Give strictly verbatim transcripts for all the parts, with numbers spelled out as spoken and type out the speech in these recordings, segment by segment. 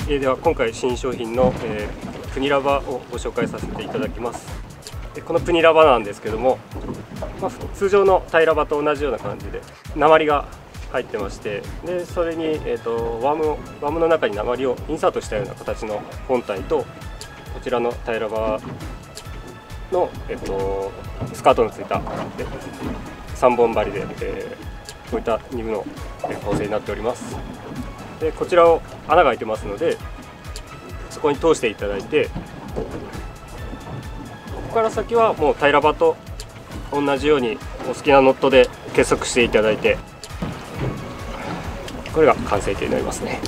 えー、では今回新商品の、えー、プニラバをご紹介させていただきます。このプニラバなんですけども、まあ、通常のタイラバと同じような感じで鉛が入ってまして、でそれに、えー、とワームをワームの中に鉛をインサートしたような形の本体と、こちらのタイラバの、えー、とスカートのついたさんぼん針で、えー、こういったにぶの構成になっております。でこちらを穴が開いてますので、そこに通していただいて、ここから先はもうタイラバと同じようにお好きなノットで結束していただいて、これが完成形になりますね。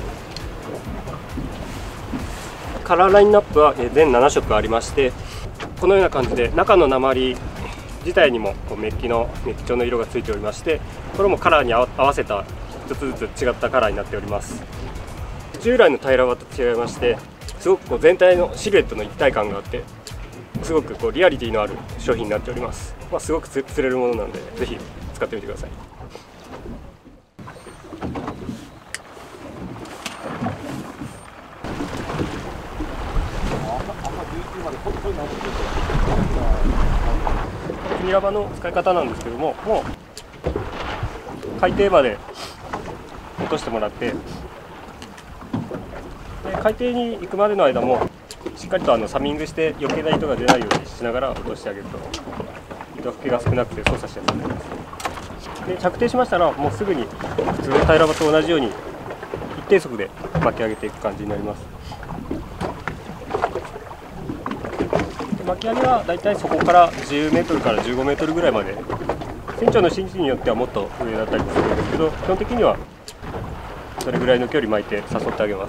カラーラインナップは全ななしょくありまして、このような感じで中の鉛自体にもメッキのメッキ調の色がついておりまして、これもカラーに合わせたひとつずつ違ったカラーになっております。従来のタイラバと違いまして、すごくこう全体のシルエットの一体感があって、すごくこうリアリティのある商品になっております。まあ、すごく釣れるものなので、ぜひ使ってみてください。プニラバの使い方なんですけども、もう海底まで落としてもらって、で海底に行くまでの間もしっかりとあのサミングして余計な糸が出ないようにしながら落としてあげると、糸吹きが少なくて操作しやすくなります。で着底しましたら、もうすぐに普通のタイラバと同じように一定速で巻き上げていく感じになります。巻き上げはだいたいそこからじゅうメートルからじゅうごメートルぐらいまで、船長の指示によってはもっと上だったりするんですけど、基本的にはそれぐらいの距離巻いて誘ってあげます。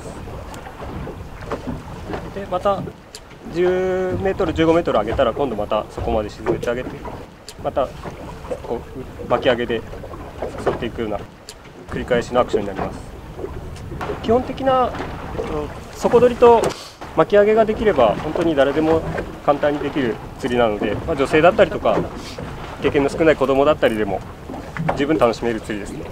でまたじゅうメートルじゅうごメートル上げたら、今度またそこまで沈めてあげて、またこう巻き上げで誘っていくような繰り返しのアクションになります。基本的な、えっと、底取りと巻き上げができれば本当に誰でも簡単にできる釣りなので、まあ、女性だったりとか経験の少ない子供だったりでも十分楽しめる釣りですね。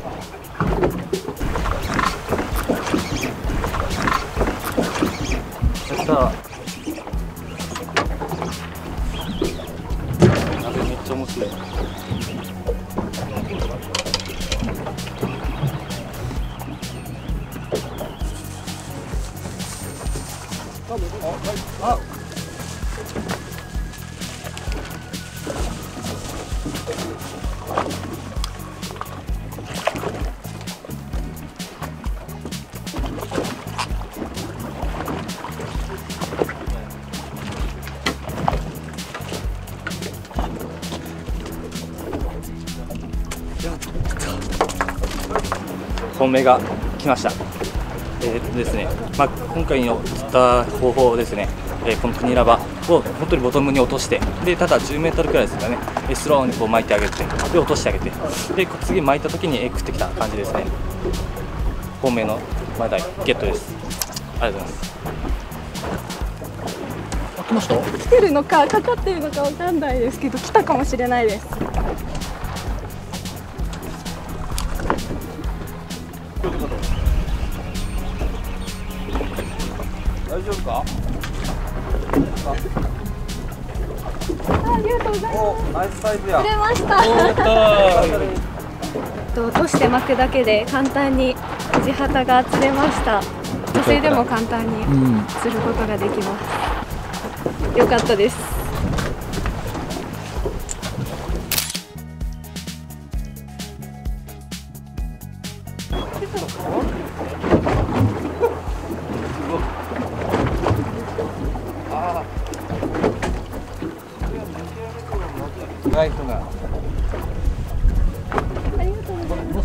やったー。風めっちゃ面白い。あ、 本命が来ました。えーっとですね、まあ、今回の釣った方法ですね、えー、このプニラバを本当にボトムに落として、でただじゅうメートルくらいですかね、スローにこう巻いてあげて、で落としてあげて、で次巻いた時に食ってきた感じですね。本命のマダイゲットです。ありがとうございます。 来ました？来てるのかかかってるのかわかんないですけど、来たかもしれないです。 大丈夫か？ ありがとうございます。 ナイスサイズや。 釣れました。 やったー。落として巻くだけで簡単に地旗が釣れました。女性でも簡単に釣ることができます。よかったです。 ナイスな。 ありがとうございます。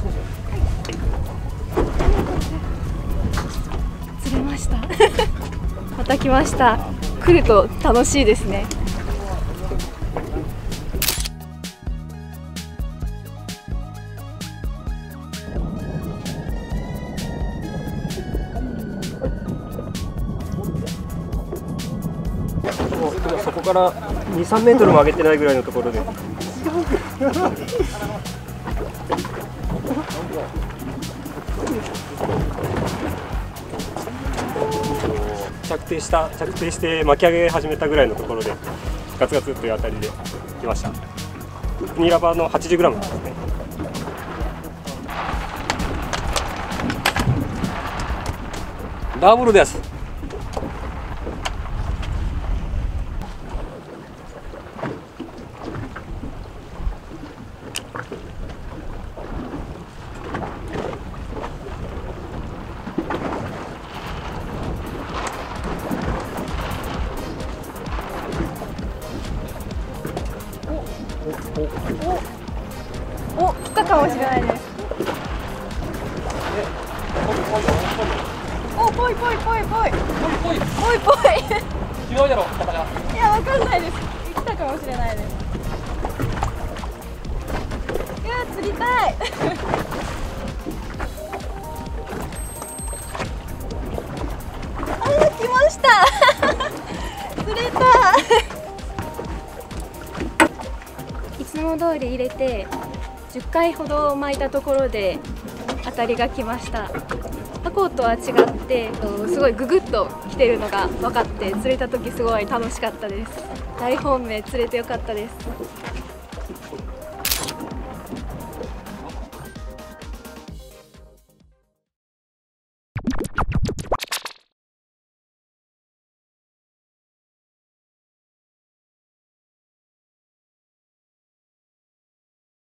釣れました。また来ました。来ると楽しいですね。 そこからに、さんメートルも上げてないぐらいのところで。 着底した着底して巻き上げ始めたぐらいのところでガツガツという当たりで来ました。プニラバの はちじゅうグラム ですね。ダブルです。 おお、来たかもしれないです。お、ぽいぽいぽいぽいぽいぽいぽい。 違うやろ、方が。 いや、わかんないです。来たかもしれないです。いや、釣りたい。あー、来ました。釣れた。いつも通り入れてじゅっかいほど巻いたところで当たりが来ました。他校とは違ってすごいググッと来てるのが分かって釣れた時すごい楽しかったです。大本命釣れてよかったです。